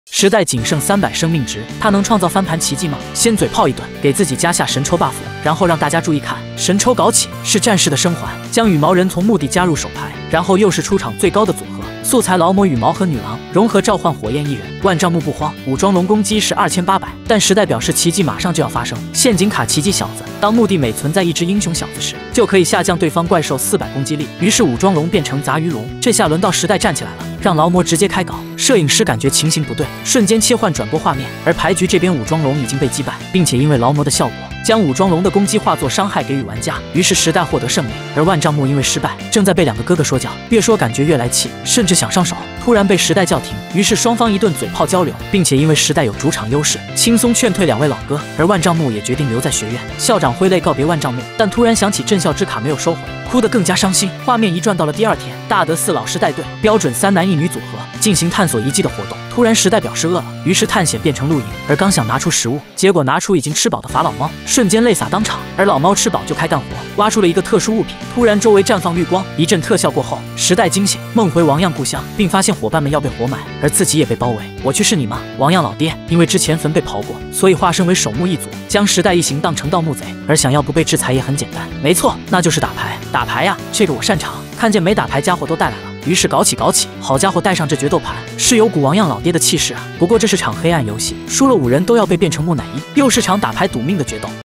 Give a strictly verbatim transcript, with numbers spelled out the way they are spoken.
时代仅剩三百生命值，他能创造翻盘奇迹吗？先嘴炮一顿，给自己加下神抽 buff， 然后让大家注意看，神抽搞起是战士的生还，将羽毛人从墓地加入手牌，然后又是出场最高的组合。 素材劳模羽毛和女郎融合召唤火焰一人，万丈木不慌。武装龙攻击是二千八百，但时代表示奇迹马上就要发生。陷阱卡奇迹小子，当墓地每存在一只英雄小子时，就可以下降对方怪兽四百攻击力。于是武装龙变成杂鱼龙，这下轮到时代站起来了，让劳模直接开搞。摄影师感觉情形不对，瞬间切换转播画面，而牌局这边武装龙已经被击败，并且因为劳模的效果。 将武装龙的攻击化作伤害给予玩家，于是时代获得胜利。而万丈木因为失败，正在被两个哥哥说教，越说感觉越来气，甚至想上手。突然被时代叫停，于是双方一顿嘴炮交流，并且因为时代有主场优势，轻松劝退两位老哥。而万丈木也决定留在学院。校长挥泪告别万丈木，但突然想起镇校之卡没有收回，哭得更加伤心。画面一转到了第二天，大德寺老师带队，标准三男一女组合进行探索遗迹的活动。 突然，时代表示饿了，于是探险变成露营。而刚想拿出食物，结果拿出已经吃饱的法老猫，瞬间泪洒当场。而老猫吃饱就开干活，挖出了一个特殊物品。突然，周围绽放绿光，一阵特效过后，时代惊醒，梦回王样故乡，并发现伙伴们要被活埋，而自己也被包围。我去是你吗？王样老爹因为之前坟被刨过，所以化身为守墓一族，将时代一行当成盗墓贼。而想要不被制裁也很简单，没错，那就是打牌。打牌呀，这个我擅长。看见没打牌家伙都带来了。 于是搞起搞起，好家伙，带上这决斗盘是有股王样老爹的气势啊！不过这是场黑暗游戏，输了五人都要被变成木乃伊，又是场打牌赌命的决斗。